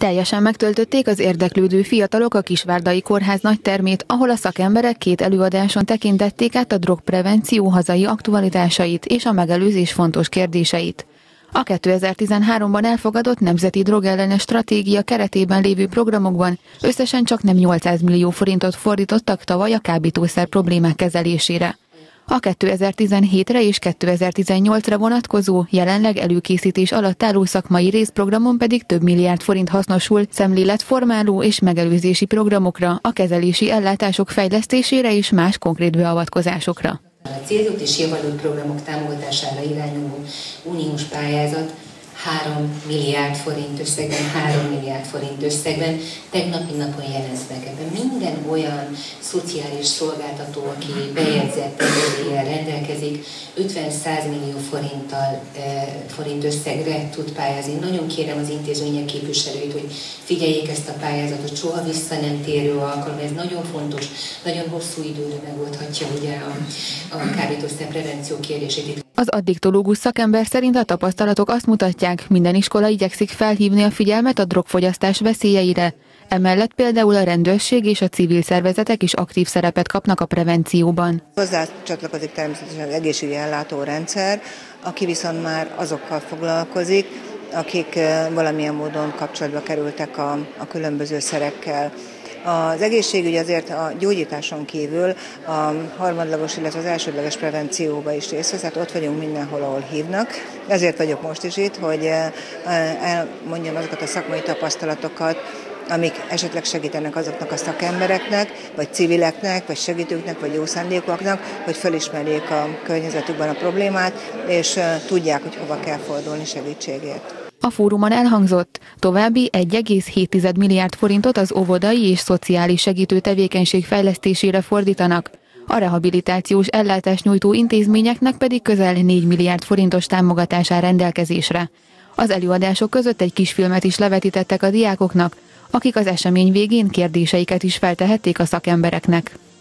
Teljesen megtöltötték az érdeklődő fiatalok a Kisvárdai Kórház nagytermét, ahol a szakemberek 2 előadáson tekintették át a drogprevenció hazai aktualitásait és a megelőzés fontos kérdéseit. A 2013-ban elfogadott Nemzeti Drogellenes Stratégia keretében lévő programokban összesen csak nem 800 millió forintot fordítottak tavaly a kábítószer problémák kezelésére. A 2017-re és 2018-ra vonatkozó, jelenleg előkészítés alatt álló szakmai részprogramon pedig több milliárd forint hasznosul szemléletformáló és megelőzési programokra, a kezelési ellátások fejlesztésére és más konkrét beavatkozásokra. A célzott és javadott programok támogatására irányuló uniós pályázat 3 milliárd forint összegben, 3 milliárd forint összegben tegnapi napon jelent meg. Ebben minden olyan szociális szolgáltató, aki bejegyzett engedéllyel rendelkezik, 50-100 millió forint összegre tud pályázni. Nagyon kérem az intézmények képviselőit, hogy figyeljék ezt a pályázatot, soha vissza nem térő alkalom, ez nagyon fontos, nagyon hosszú időre megoldhatja ugye a kábítószer prevenció kérdését. Az addiktológus szakember szerint a tapasztalatok azt mutatják, minden iskola igyekszik felhívni a figyelmet a drogfogyasztás veszélyeire. Emellett például a rendőrség és a civil szervezetek is aktív szerepet kapnak a prevencióban. Hozzá csatlakozik természetesen az egészségügyi ellátórendszer, aki viszont már azokkal foglalkozik, akik valamilyen módon kapcsolatba kerültek a különböző szerekkel. Az egészségügy azért a gyógyításon kívül a harmadlagos, illetve az elsődleges prevencióba is részt vesz, hát ott vagyunk mindenhol, ahol hívnak. Ezért vagyok most is itt, hogy elmondjam azokat a szakmai tapasztalatokat, amik esetleg segítenek azoknak a szakembereknek, vagy civileknek, vagy segítőknek, vagy jó szándékúaknak, hogy felismerjék a környezetükben a problémát, és tudják, hogy hova kell fordulni segítségért. A fórumon elhangzott, további 1,7 milliárd forintot az óvodai és szociális segítő tevékenység fejlesztésére fordítanak, a rehabilitációs ellátást nyújtó intézményeknek pedig közel 4 milliárd forintos támogatás áll rendelkezésre. Az előadások között egy kisfilmet is levetítettek a diákoknak, akik az esemény végén kérdéseiket is feltehették a szakembereknek.